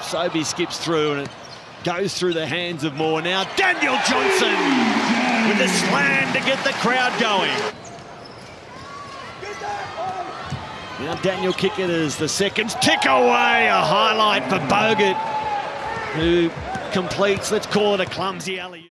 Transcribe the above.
Sobey skips through and it goes through the hands of Moore. Now Daniel Johnson with the slam to get the crowd going. Now Daniel kick it as the seconds tick away. A highlight for Bogut, who completes, let's call it a clumsy alley.